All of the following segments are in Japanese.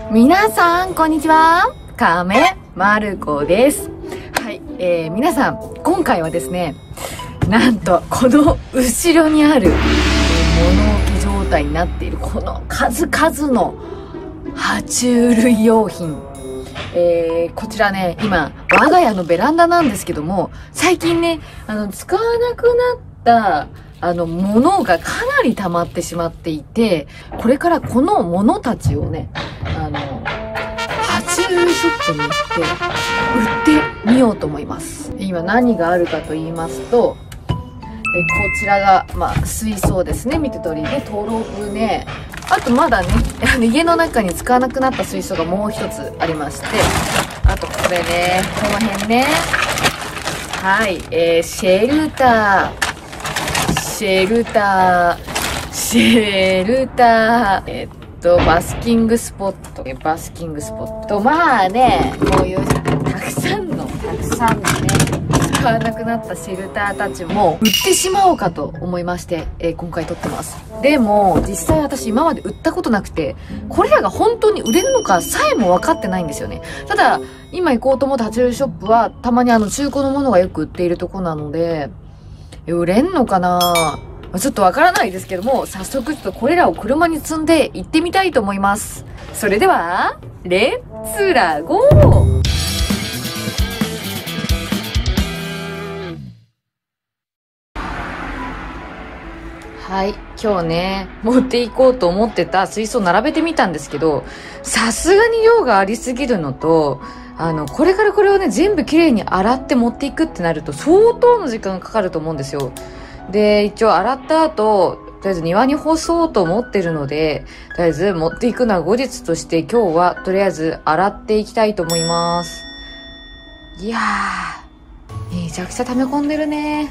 皆さん、こんにちは。亀まる子です。はい、皆さん、今回はですね、なんと、この後ろにある、物置状態になっている、この数々の爬虫類用品。こちらね、今、我が家のベランダなんですけども、最近ね、使わなくなった、物がかなり溜まってしまっていて、これからこの物たちをね、爬虫類ショップに行って売ってみようと思います。今何があるかと言いますと、こちらが、水槽ですね。見て通りね、トロ船。あとまだね、家の中に使わなくなった水槽がもう一つありまして、あとこれね、この辺ね。はい、シェルター。バスキングスポット。まあね、こういうたくさんのね、使わなくなったシェルターたちも売ってしまおうかと思いまして、今回撮ってます。でも、実際私今まで売ったことなくて、これらが本当に売れるのかさえも分かってないんですよね。ただ、今行こうと思った爬虫類ショップは、たまに中古のものがよく売っているとこなので、売れんのかな？ちょっとわからないですけども、早速ちょっとこれらを車に積んで行ってみたいと思います。それでは、レッツラゴー！はい。今日ね、持っていこうと思ってた水槽並べてみたんですけど、さすがに量がありすぎるのと、これからこれをね、全部きれいに洗って持っていくってなると、相当の時間がかかると思うんですよ。で、一応洗った後、とりあえず庭に干そうと思ってるので、とりあえず持っていくのは後日として今日はとりあえず洗っていきたいと思います。いやー、めちゃくちゃ溜め込んでるね。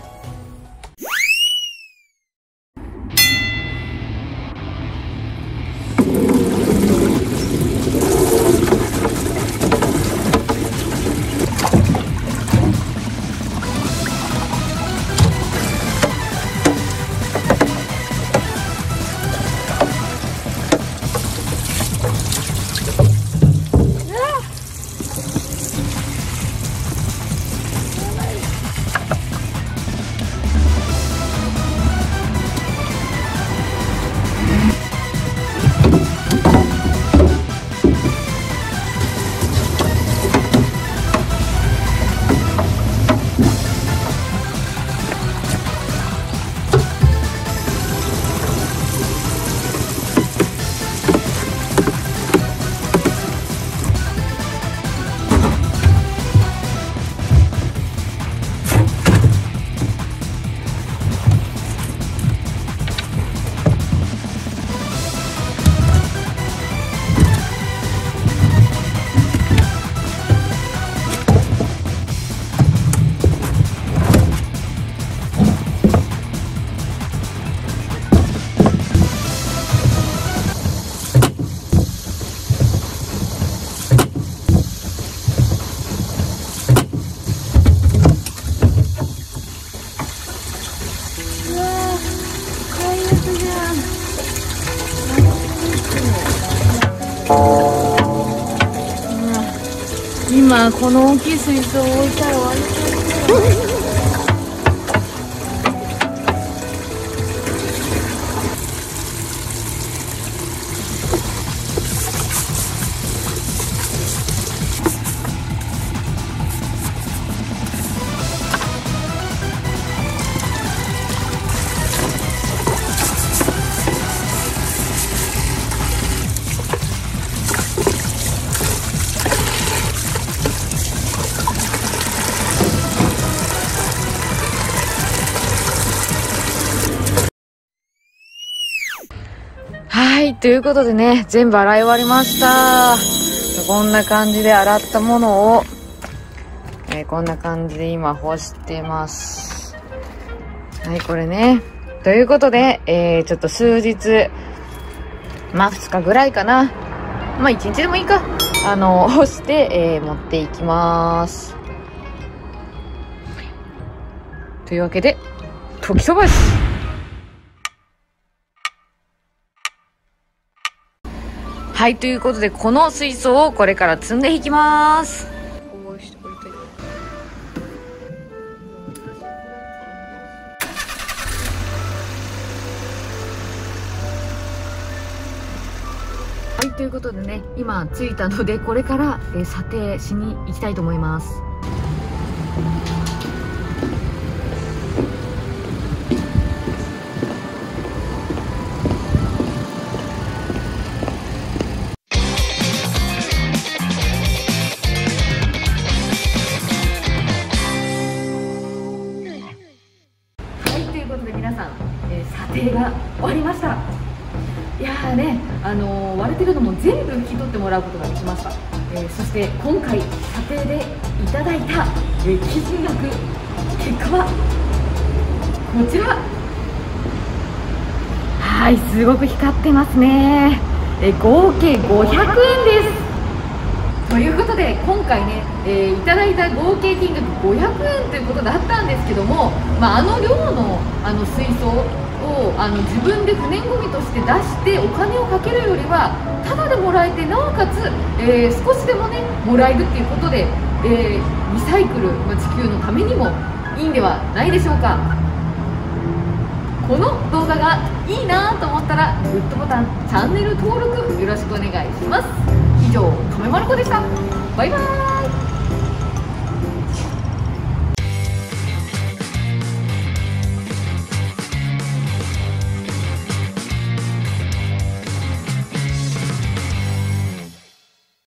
今この大きい水槽を置いたら終わりだよ。はい、ということでね、全部洗い終わりました。こんな感じで洗ったものを、こんな感じで今干してます。はい、これね。ということで、ちょっと数日、2日ぐらいかな。1日でもいいか。干して、持っていきます。というわけで、時飛ばし。 はい、ということでこの水槽をこれから積んでいきます。はい、ということでね、今着いたのでこれから、査定しに行きたいと思います。はい、ということで皆さん、査定が終わりました。いやーね、割れてるのも全部拭き取ってもらうことができました。そして今回査定でいただいた、金額、結果はこちら。はい、すごく光ってますね。合計500円です。ということで今回ね、いただいた合計金額500円ということだったんですけども、あの量の水槽を自分で不燃ごみとして出してお金をかけるよりはタダでもらえて、なおかつ、少しでもねもらえるっていうことで、リサイクル、地球のためにもいいんではないでしょうか。この動画がいいなと思ったらグッドボタン、チャンネル登録よろしくお願いします。以上、亀まる子でした。バイバーイ。